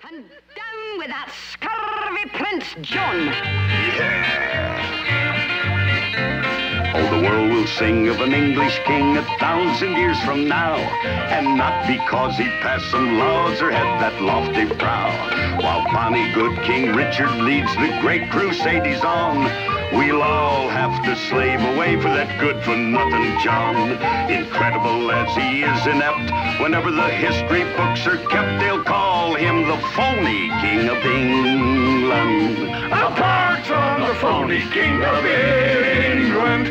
And down with that scurvy Prince John. Oh, the world will sing of an English king 1,000 years from now, and not because he passed some laws or had that lofty brow. While bonny good King Richard leads the great crusade he's on, we'll all have to slave away for that good-for-nothing John. Incredible as he is inept, whenever the history books are kept, they'll call him the phony King of England. Apart from the phony King of England.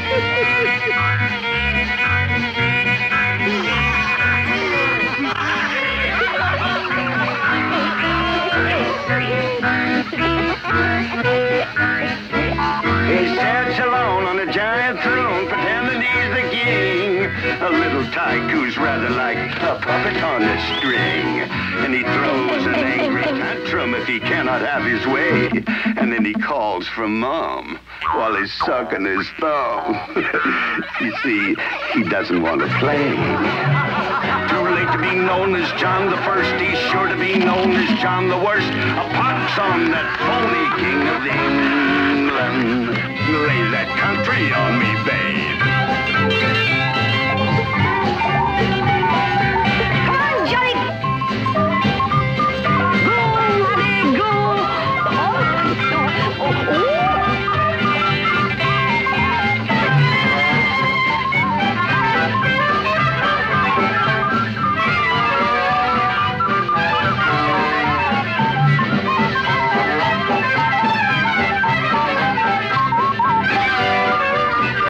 He sits alone on a giant throne, pretending he's the king. A little tyke who's rather like a puppet on a string. And he throws an angry tantrum if he cannot have his way. And then he calls for Mom while he's sucking his thumb. You see, he doesn't want to play. Too late to be known as John the First, he's sure to be known as John the Worst. A pox on that phony King of England. Lay that country on me, babe.